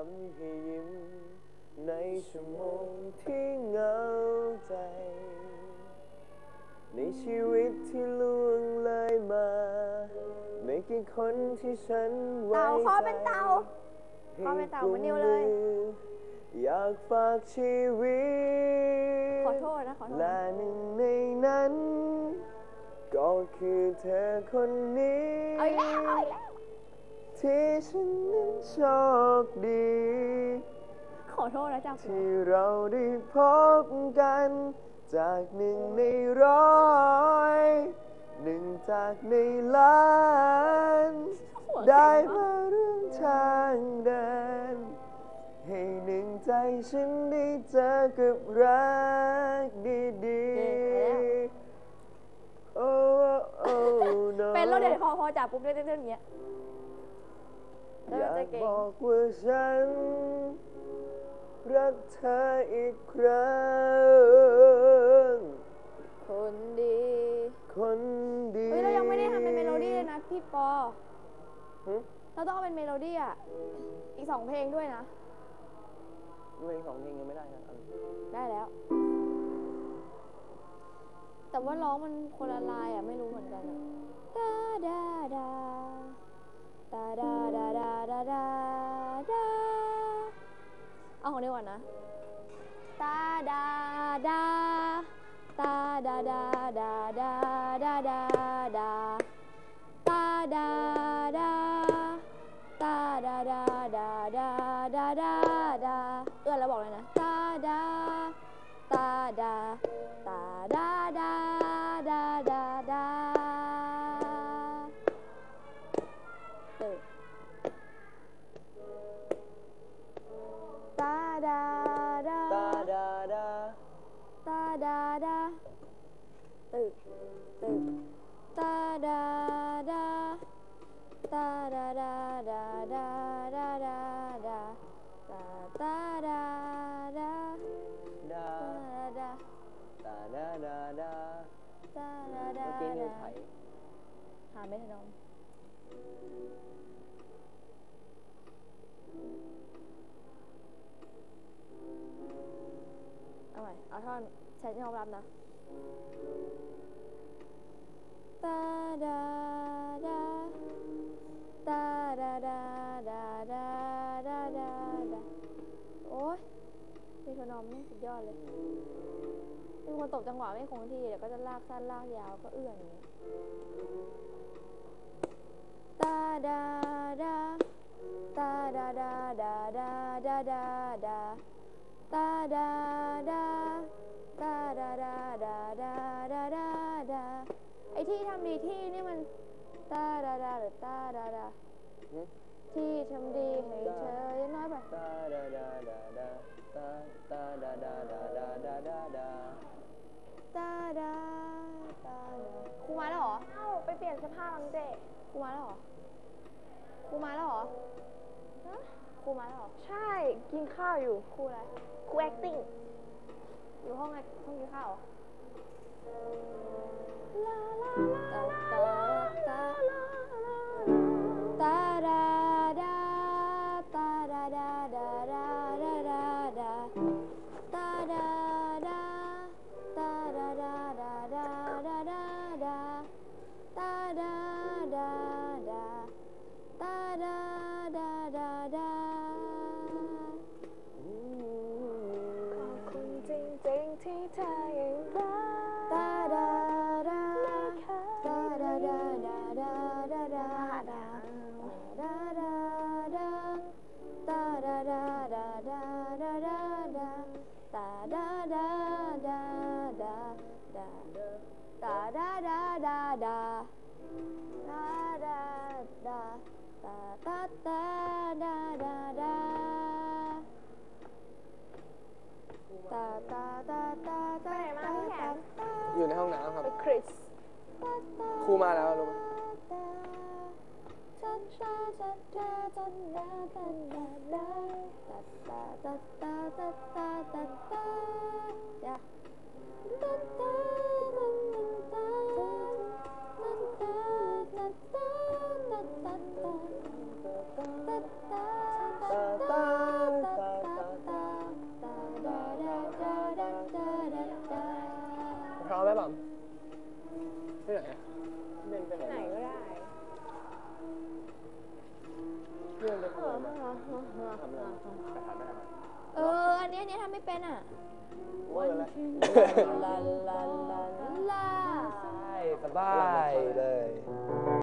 ำให้ยิ้มในชั่วโมงที่เหงาใจในชีวิตที่ล่วงเลยมาไม่กี่คนที่ฉันไว้ใจคอเป็นเต่ามันนิ้วเลยอยากฝากชีวิตขอโทษนะและหนึ่งในนั้นก็คือเธอคนนี้เอาอีกแล้วที่ฉันนั้นโชคดีขอโทษนะจ๊ะที่เราได้พบกันจากหนึ่งในร้อยหนึ่งจากในล้านได้มาร่วมทางเดินให้หนึ่งใจฉันได้เจอกับรักดีๆโอ้โอ้โนเป็นแล้วเดี๋ยวพอจับปุ๊บได้เรื่องอย่างเงี้ยอยากบอกว่าฉันรักเธออีกครั้งคนดีเฮ้ยเรายังไม่ได้ทำเป็นเมโลดี้เลยนะพี่ปอเราต้องเอาเป็นเมโลดี้อ่ะอีก2 เพลงด้วยนะเพลง2 เพลงยังไม่ได้ครับได้แล้วแต่ว่าร้องมันคนละลายอ่ะไม่รู้เหมือนกันอ่ะดาดาดาดาดาดาดาดาดาเอาของนี้ก่อนนะตาดาดาตาดาดาดาดาดาดาดาตาดาดาตาดาดาดาดาดาดาดาแล้วบอกเลยนะตาดาตาดาตาดาดาดาดาดาตาดาดาตาดาดาตาดาดาตึกตาดาดาตาดาดาดาดาดาดาดาตาดาดาดาดาตาดาดาดาตาดาดาเมื่อกี้นิ้วไถหาไม่ทันน้องเอาใหม่เอาท่อนใช้ที่ห้องรับนะตาดาดาตาดาดาดาดาดาดาดาโอ๊ยพี่ทนอมนี่สุดยอดเลยมีคนตบจังหวะไม่คงที่เดี๋ยวก็จะลากสั้นลากยาวก็เอื้อนอย่างนี้ตาดาดาตาดาดาดาดาดาดาดาตาดาดาตาดาดาดาดาดาดาดาไอ้ที่ทำดีที่นี่มันตาดาดาหรือตาดาดาที่ทำดีให้เธอยังน้อยไปตาดาดาดาดาตาดาดาดาดาดาดาดาตาดาตาดาครูมาแล้วเหรอเอ้าไปเปลี่ยนเสื้อผ้ามั้งเจ๊ครูมาแล้วเหรอครูมาแล้วเหรอครูมาแล้วเหรอใช่กินข้าวอยู่ครูอะไรครู acting อยู่ห้องกินข้าวลาลาลาตาตาตาดาดาตาดาดาดาดาดาดาดาตาดาดาตาดาดาดาดาดาดาดาตาดาดาดาตาดาดาดาดาขอบคุณจริงๆที่เธอยังรักตาดาดาตาดาดาดาดาดาดาดาดาดาดาตาดาดาดาดาดาดาดาตาดาดาดาดาดาตาดาดาดาดาตาดาดาตาตาตาดาดาดาตาตาตาตาตาตาตาอยู่ในห้องน้ำครับคริสครูมาแล้วรู้ไหมตาอันนี้ทำไม่เป็นอ่ะเวอร์แล้วลาลาลาลาใช่สบายเลย